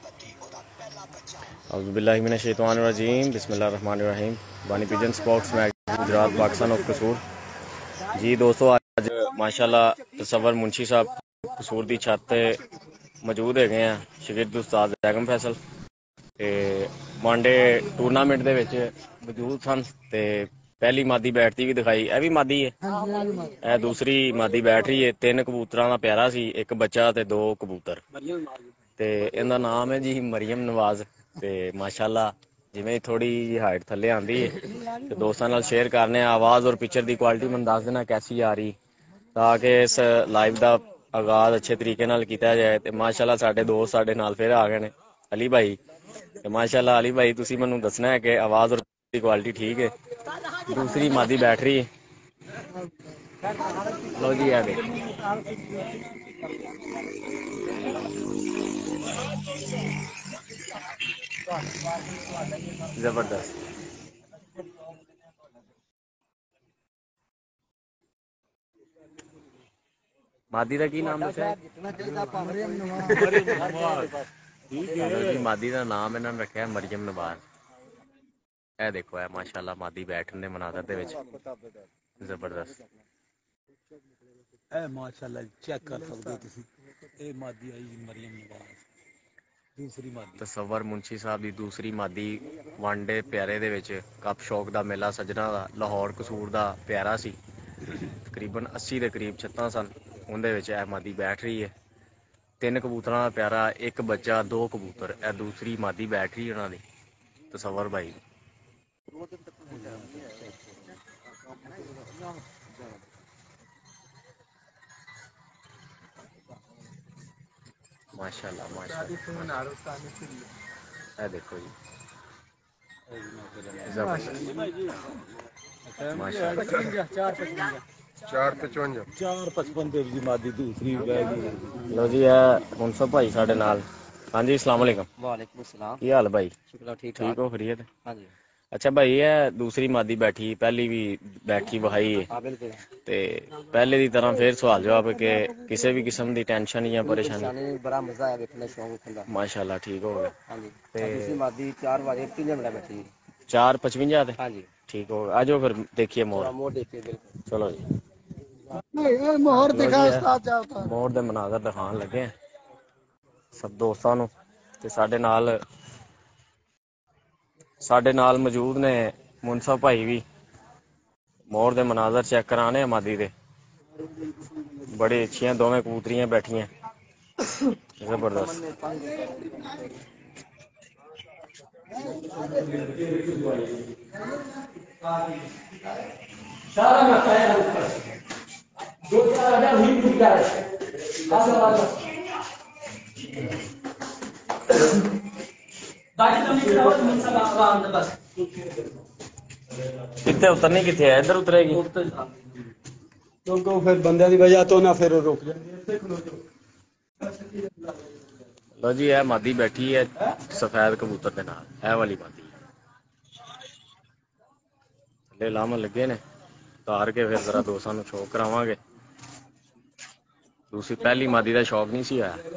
औज़ुबिल्लाहिमिनश्शैतानिर्रजीम बिस्मिल्लाहिर्रहमानिर्रहीम। बानी pigeon sports magazine Gujrat Pakistan of Kasur. जी दोस्तों, आज माशाल्लाह तसव्वुर मुंशी साहब कसूर दी छत ते मौजूद है शागिर्द उस्ताद बैगम फैसल ते वनडे टूर्नामेंट दे विच मौजूद सन ते पहली मादी बैठती भी दिखाई। यह भी मादी है, यह दूसरी मादी बैठ रही है। 3 कबूतरां दा प्यारा सी, एक बच्चा ते 2 कबूतर ते इहदा नाम है जी मरियम नवाज। ते माशाल्लाह जिवें थोड़ी जी हाइट थल्ले आंदी है ते दोस्तां नाल शेयर करने आवाज़ और पिक्चर दी क्वालिटी मैं दस देना कैसी आ रही, ताकि इस लाइव दा आगाज़ अच्छे तरीके नाल कीता जाए। ते माशाल्लाह साडे दोस्त साडे नाल फिर आ गए ने अली भाई। ते माशाल्लाह अली भाई तुसीं मैनूं दसना है कि आवाज़ और दी क्वालिटी ठीक है। दूसरी मादी बैठ रही है। लो जी आ देखो जबरदस्त। मादी का की नाम दस्या जी? मादी का नाम इन्होंने रखा है मरियम नवाज। ए देखो है माशाल्लाह मादी बैठने दे मनाजर दे विच जबरदस्त। माशाल्लाह चेक कर सकते हो तुसी। ए मादी आई मरियम नवाज दूसरी मादी। तसव्वुर मुंशी साहब की दूसरी मादी वनडे प्यारे दे विच कप शौक दा मेला सजना दा लाहौर कसूर दा प्यारा सी। तकरीबन 80 के करीब छत्तां सन, उनदे विच ए मादी बैठ रही है। 3 कबूतरां दा प्यारा, एक बच्चा 2 कबूतर। ए दूसरी मादी बैठ रही है उन्हां दी तसव्वुर भाई। माशाल्लाह माशाल्लाह। ए देखो जी चार पचपन की मादी दूसरी लो जी है मुनसब भाई साढ़े नाल। हाँ जी अस्सलाम वालेकुम। वालेकुम सलाम। की हाल भाई? शुक्र ठीक ठीक हो खरीयत? हाँ जी। अच्छा भाई है दूसरी मादी बैठी, पहली भी बैठी बहाई है हाँ बिल्कुल। ते पहले की तरह फिर सवाल जवाब के किसी भी किस्म की टेंशन या परेशानी? बड़ा मजा आया देखने शौक का। माशाल्लाह ठीक हो गया। हाँ जी। दूसरी मादी 4 बजे 3 मिनट बैठी। 4:55 थे? हाँ जी ठीक हो गया। आ जाओ फिर देखिए मोर। मोर देखिए बिल्कुल। चलो जी मोहर दिखा उस्ताद। मोर दे मनाजर दिखान लगे हैं सब दोस्तों नूं ते साडे नाल मौजूद ने मुनसब भाई भी। मोर दे मनाजर चेक कराने मादी दे। बड़ी अच्छियां दोवें कबूतरियां बैठियां जबरदस्त। कितने उतरनी कितने है? इधर उतरेगी क्योंकि फिर बंदे की वजह तो ना फिर रुक जाए। लो जी है मादी बैठी है सफेद कबूतर के नाल। है वाली मादी थले लामन लगे ने तार के फिर जरा दोस्तों नूं शौक करावांगे। दूसरी पहली मादी का शौक नहीं सी आया।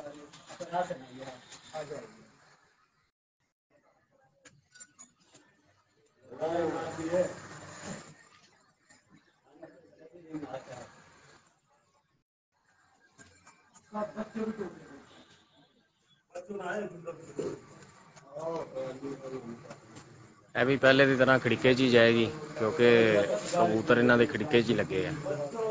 ਇਹ भी पहले की तरह खड़िके च ही जाएगी क्योंकि कबूतर इन्हों के खड़िके च ही लगे हैं।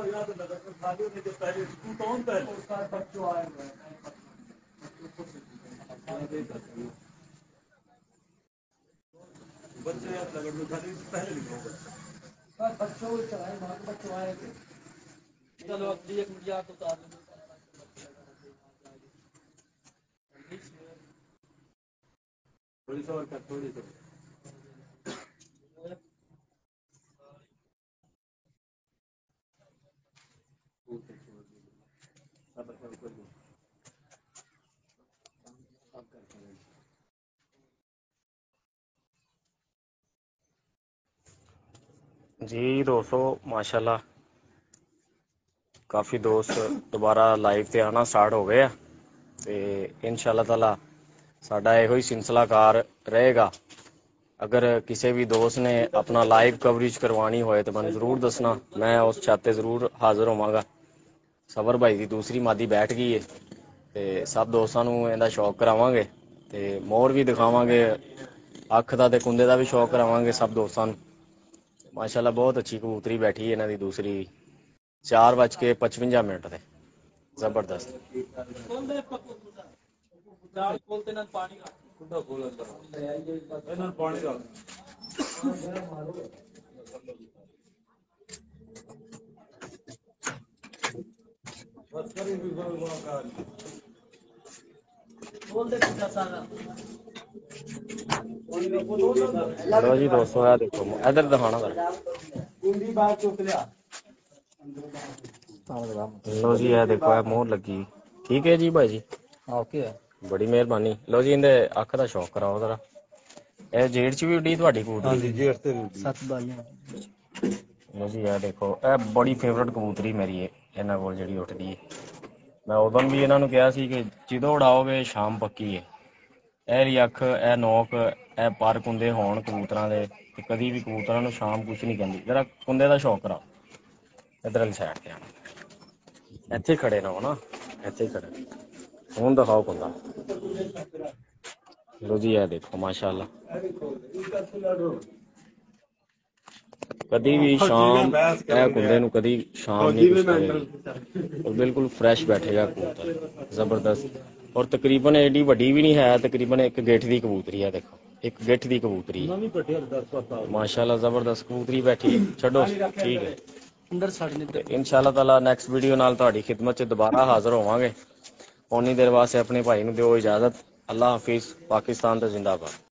जी दोस्तों माशाल्लाह काफ़ी दोस्त दोबारा लाइव पे आना स्टार्ट हो गए हैं। तो इंशाल्लाह ताला ਸਾਡਾ ਇਹੋ ਹੀ ਸਿਲਸਿਲਾਕਾਰ ਰਹੇਗਾ। अगर किसी भी दोस्त ने अपना लाइव कवरेज करवानी होए तो मैं जरूर दसना, मैं उस छत ते जरूर हाजिर होवांगा। सबर भाई की दूसरी मादी बैठ गई है तो सब दोस्तों नूं इहदा शौक करावांगे ते मोर भी दिखावांगे, अख दा ते कुंदे दा भी शौक करावांगे सब दोस्तों नूं। माशाल्लाह बहुत अच्छी कबूतरी बैठी है इन्हां दी दूसरी 4:55 ते जबरदस्त। लो जी दोस्तों है देखो इधर दिखाना जरा। लो जी है देखो है मोहर लगी। ठीक है जी भाई जी, ओके बड़ी मेहरबानी। लो जी इहदे अख दा शौक कराओ जरा। ਇਹ ਜੇੜ ਚ ਵੀ ਉੱਡੀ ਤੁਹਾਡੀ ਕਬੂਤਰੀ? ਹਾਂਜੀ ਜੇਠ ਤੇ ਵੀ 7 ਬਾਈਆਂ। ਲੋ ਜੀ ਇਹ ਦੇਖੋ ਇਹ ਬੜੀ ਫੇਵਰਟ ਕਬੂਤਰੀ ਮੇਰੀ ਹੈ ਇਹਨਾਂ ਕੋਲ ਜਿਹੜੀ ਉੱਠਦੀ ਹੈ। ਮੈਂ ਉਦੋਂ ਵੀ ਇਹਨਾਂ ਨੂੰ ਕਿਹਾ ਸੀ ਕਿ ਜਦੋਂ ਉਡਾਓਗੇ ਸ਼ਾਮ ਪੱਕੀ ਹੈ। ਇਹਦੀ ਅੱਖ, ਇਹ ਨੋਕ, ਇਹ ਪਰ ਕੁੰਦੇ ਹੋਣ ਕਬੂਤਰਾਂ ਦੇ ਤੇ ਕਦੀ ਵੀ ਕਬੂਤਰਾਂ ਨੂੰ ਸ਼ਾਮ ਕੁਛ ਨਹੀਂ ਕਹਿੰਦੀ। ਜਰਾ ਕੁੰਦੇ ਦਾ ਸ਼ੌਕ ਕਰਾਓ। ਇਧਰ ਵਾਲੀ ਸਾਈਡ ਤੇ ਆਣਾ, ਇੱਥੇ ਖੜੇ ਰਹੋ ਨਾ, ਇੱਥੇ ਖੜੇ। ਹੁਣ ਦਿਖਾਓ ਕੁੰਦਾ। लो जी है देखो माशाल्लाह, कदी भी शाम कुंदे नूं कदी शाम नहीं कुछ करेगी और बिल्कुल फ्रैश बैठेगा कबूतर, जबरदस्त। और तकरीबन एडी वड्डी भी नहीं है, तकरीबन एक गिठ दी कबूतरी है। देखो एक गिठ दी कबूतरी माशाल्लाह जबरदस्त कबूतरी बैठी। छड्डो ठीक है, इंशाअल्लाह ताला नैक्सट वीडियो नाल तुहाडी खिदमत च दोबारा हाजिर होवांगे। उन्नी देर वास्ते अपने भाई नूं दिओ इजाजत। अल्लाह हाफिज़। पाकिस्तान तो जिंदाबाद।